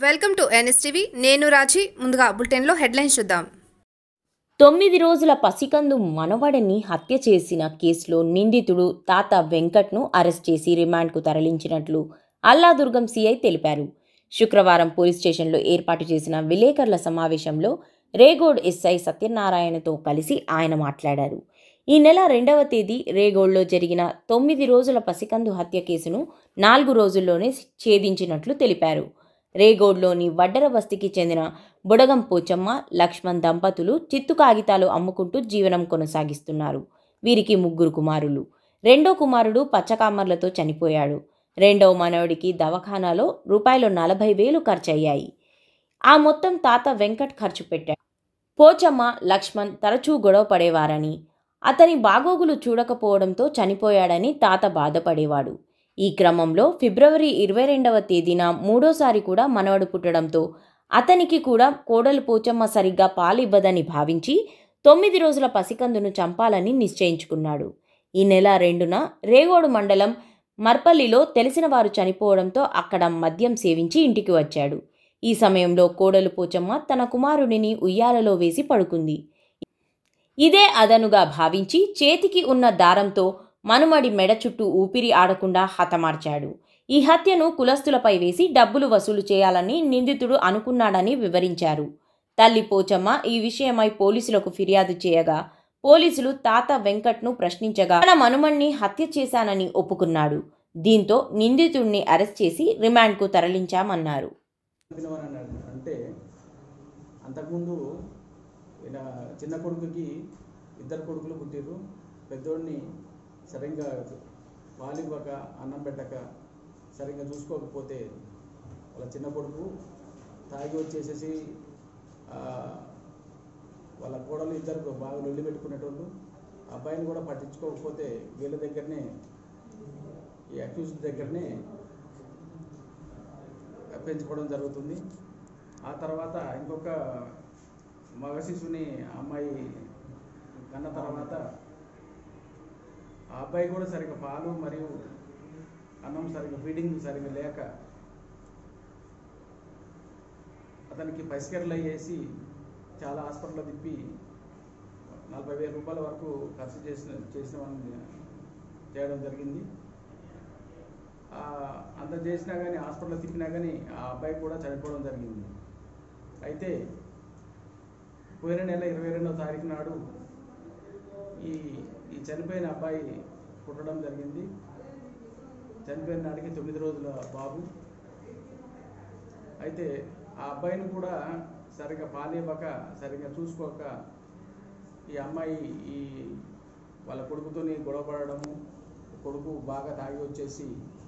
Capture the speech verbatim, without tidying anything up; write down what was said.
Welcome to NSTV. నేను రాజీ. ముందుగా బులెటిన్లో హెడ్లైన్స్ చూద్దాం. తొమ్మిది రోజుల పసికందు మనవడిని హత్య చేసిన కేసులో నిందితుడు తాత వెంకట్ను అరెస్ట్ చేసి రిమాండ్కు తరలించినట్లు అల్లాదుర్గం సీఐ తెలిపారు. శుక్రవారం పోలీస్ స్టేషన్లో ఏర్పాటు చేసిన విలేకరుల సమావేశంలో రేగోడ్ ఎస్ఐ సత్యనారాయణతో కలిసి ఆయన మాట్లాడారు. ఈ నెల రెండవ తేదీ రేగోడ్లో జరిగిన తొమ్మిది రోజుల పసికందు హత్య కేసును నాలుగు రోజుల్లోనే ఛేదించినట్లు తెలిపారు. రేగోడ్లోని వడ్డర బస్తీకి చెందిన బుడగం పోచమ్మ, లక్ష్మణ్ దంపతులు చిత్తు కాగితాలు అమ్ముకుంటూ జీవనం కొనసాగిస్తున్నారు. వీరికి ముగ్గురు కుమారులు. రెండో కుమారుడు పచ్చకామర్లతో చనిపోయాడు. రెండవ మనవడికి దవాఖానాలో రూపాయలు నలభై వేలు ఖర్చయ్యాయి. ఆ మొత్తం తాత వెంకట్ ఖర్చు పెట్టాడు. పోచమ్మ, లక్ష్మణ్ తరచూ గొడవ పడేవారని, అతని బాగోగులు చూడకపోవడంతో చనిపోయాడని తాత బాధపడేవాడు. ఈ క్రమంలో ఫిబ్రవరి ఇరవై రెండవ తేదీన మూడోసారి కూడా మనవడు పుట్టడంతో అతనికి కూడా కోడలు పోచమ్మ సరిగ్గా పాలివ్వదని భావించి తొమ్మిది రోజుల పసికందును చంపాలని నిశ్చయించుకున్నాడు. ఈ నెల రెండున రేగోడు మండలం మర్పల్లిలో తెలిసిన వారు చనిపోవడంతో అక్కడ మద్యం సేవించి ఇంటికి వచ్చాడు. ఈ సమయంలో కోడలు పోచమ్మ తన కుమారుడిని ఉయ్యాలలో వేసి పడుకుంది. ఇదే అదనుగా భావించి చేతికి ఉన్న దారంతో మనుమడి మెడ చుట్టూ ఊపిరి ఆడకుండా హతమార్చాడు. ఈ హత్యను కులస్తులపై వేసి డబ్బులు వసూలు చేయాలని నిందితుడు అనుకున్నాడని వివరించారు. తల్లి పోచమ్మ ఈ విషయమై పోలీసులకు ఫిర్యాదు చేయగా పోలీసులు తాత వెంకట్ను ప్రశ్నించగా తన మనుమణ్ణి హత్య చేశానని ఒప్పుకున్నాడు. దీంతో నిందితుడిని అరెస్ట్ చేసి రిమాండ్కు తరలించామన్నారు. అంటే అంతకుముందు ఇలా చిన్న కొడుకుకి ఇద్దరు కొడుకులు పుట్టిరు. పెద్దోడిని సరిగ్గా పాలివ్వక అన్నం పెట్టక సరిగ్గా చూసుకోకపోతే వాళ్ళ చిన్న కొడుకు తాగి వచ్చేసేసి వాళ్ళ కోడలు ఇద్దరు బాగా లొల్లి పెట్టుకునేటోళ్ళు. అబ్బాయిని కూడా పట్టించుకోకపోతే వీళ్ళ దగ్గరనే ఈ అక్యూజ్ దగ్గరనే పెంచుకోవడం జరుగుతుంది. ఆ తర్వాత ఇంకొక మగ శిశువుని అమ్మాయి కన్న తర్వాత ఆ అబ్బాయి కూడా సరిగ్గా పాలు మరియు అన్నం సరిగ్గా ఫీడింగ్ సరిగ్గా లేక అతనికి పసికెరలు అయ్యేసి చాలా హాస్పిటల్లో తిప్పి నలభై వేల రూపాయల వరకు ఖర్చు చేసిన చేసిన చేయడం జరిగింది. అంత చేసినా కానీ హాస్పిటల్లో తిప్పినా కానీ ఆ అబ్బాయి కూడా చనిపోవడం జరిగింది. అయితే పోయిన నెల ఇరవై రెండవ తారీఖు నాడు ఈ ఈ చనిపోయిన అబ్బాయి పుట్టడం జరిగింది. చనిపోయిన నాటికి తొమ్మిది రోజుల బాబు. అయితే ఆ అబ్బాయిని కూడా సరిగ్గా పాలివ్వక సరిగ్గా చూసుకోక ఈ అమ్మాయి ఈ వాళ్ళ కొడుకుతోని గొడవ పడడము, కొడుకు బాగా తాగి వచ్చేసి